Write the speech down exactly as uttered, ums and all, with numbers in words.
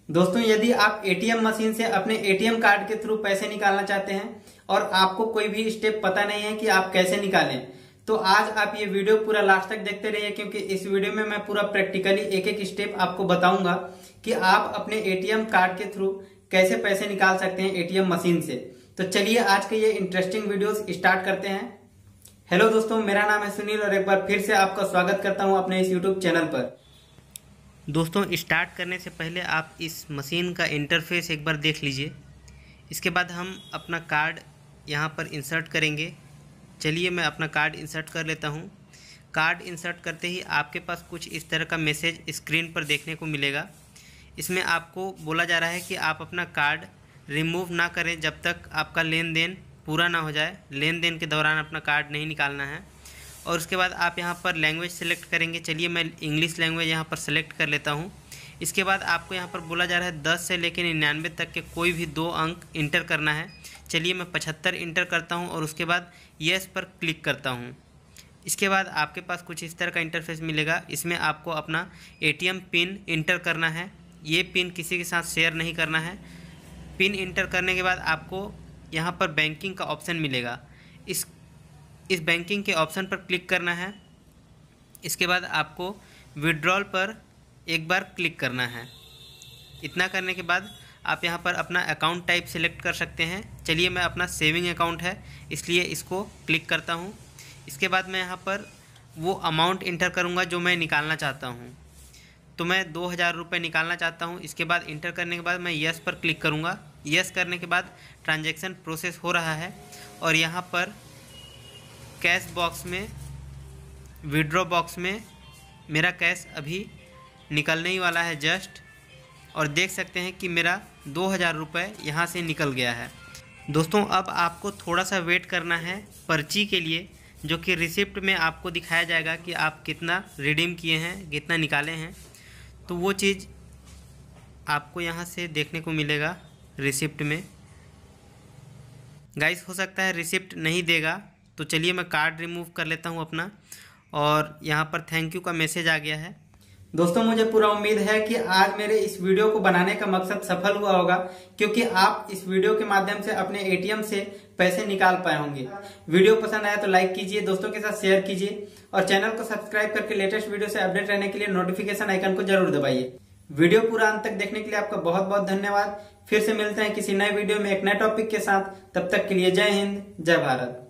दोस्तों, यदि आप एटीएम मशीन से अपने एटीएम कार्ड के थ्रू पैसे निकालना चाहते हैं और आपको कोई भी स्टेप पता नहीं है कि आप कैसे निकालें, तो आज आप ये वीडियो पूरा लास्ट तक देखते रहिए, क्योंकि इस वीडियो में मैं पूरा प्रैक्टिकली एक एक स्टेप आपको बताऊंगा कि आप अपने एटीएम कार्ड के थ्रू कैसे पैसे निकाल सकते हैं एटीएम मशीन से। तो चलिए आज के ये इंटरेस्टिंग वीडियोस स्टार्ट करते हैं। हेलो दोस्तों, मेरा नाम है सुनील और एक बार फिर से आपका स्वागत करता हूं अपने इस यूट्यूब चैनल पर। दोस्तों, स्टार्ट करने से पहले आप इस मशीन का इंटरफेस एक बार देख लीजिए। इसके बाद हम अपना कार्ड यहाँ पर इंसर्ट करेंगे। चलिए मैं अपना कार्ड इंसर्ट कर लेता हूँ। कार्ड इंसर्ट करते ही आपके पास कुछ इस तरह का मैसेज स्क्रीन पर देखने को मिलेगा। इसमें आपको बोला जा रहा है कि आप अपना कार्ड रिमूव ना करें जब तक आपका लेन देन पूरा ना हो जाए। लेन देन के दौरान अपना कार्ड नहीं निकालना है। और उसके बाद आप यहाँ पर लैंग्वेज सेलेक्ट करेंगे। चलिए मैं इंग्लिश लैंग्वेज यहाँ पर सेलेक्ट कर लेता हूँ। इसके बाद आपको यहाँ पर बोला जा रहा है दस से लेकर निन्यानवे तक के कोई भी दो अंक इंटर करना है। चलिए मैं पचहत्तर इंटर करता हूँ और उसके बाद येस पर क्लिक करता हूँ। इसके बाद आपके पास कुछ इस तरह का इंटरफेस मिलेगा। इसमें आपको अपना एटीएम पिन इंटर करना है। ये पिन किसी के साथ शेयर नहीं करना है। पिन इंटर करने के बाद आपको यहाँ पर बैंकिंग का ऑप्शन मिलेगा। इस इस बैंकिंग के ऑप्शन पर क्लिक करना है। इसके बाद आपको विड्रॉल पर एक बार क्लिक करना है। इतना करने के बाद आप यहाँ पर अपना अकाउंट टाइप सेलेक्ट कर सकते हैं। चलिए मैं अपना सेविंग अकाउंट है इसलिए इसको क्लिक करता हूँ। इसके बाद मैं यहाँ पर वो अमाउंट इंटर करूँगा जो मैं निकालना चाहता हूँ। तो मैं दो हज़ार रुपये निकालना चाहता हूँ। इसके बाद इंटर करने के बाद मैं यस पर क्लिक करूँगा। यस करने के बाद ट्रांजैक्शन प्रोसेस हो रहा है और यहाँ पर कैश बॉक्स में, विड्रॉ बॉक्स में मेरा कैश अभी निकलने ही वाला है जस्ट। और देख सकते हैं कि मेरा दो हज़ार रुपये यहाँ से निकल गया है। दोस्तों, अब आपको थोड़ा सा वेट करना है पर्ची के लिए, जो कि रिसिप्ट में आपको दिखाया जाएगा कि आप कितना रिडीम किए हैं, कितना निकाले हैं। तो वो चीज़ आपको यहाँ से देखने को मिलेगा रिसिप्ट में। गाइस, हो सकता है रिसिप्ट नहीं देगा, तो चलिए मैं कार्ड रिमूव कर लेता हूँ अपना। और यहाँ पर थैंक यू का मैसेज आ गया है। दोस्तों, मुझे पूरा उम्मीद है कि आज मेरे इस वीडियो को बनाने का मकसद सफल हुआ होगा, क्योंकि आप इस वीडियो के माध्यम से अपने एटीएम से पैसे निकाल पाए होंगे। वीडियो पसंद आया तो लाइक कीजिए, दोस्तों के साथ शेयर कीजिए और चैनल को सब्सक्राइब करके लेटेस्ट वीडियो से अपडेट रहने के लिए नोटिफिकेशन आइकन को जरूर दबाइए। वीडियो पूरा अंत तक देखने के लिए आपका बहुत बहुत धन्यवाद। फिर से मिलते हैं किसी नए वीडियो में एक नए टॉपिक के साथ। तब तक के लिए जय हिंद, जय भारत।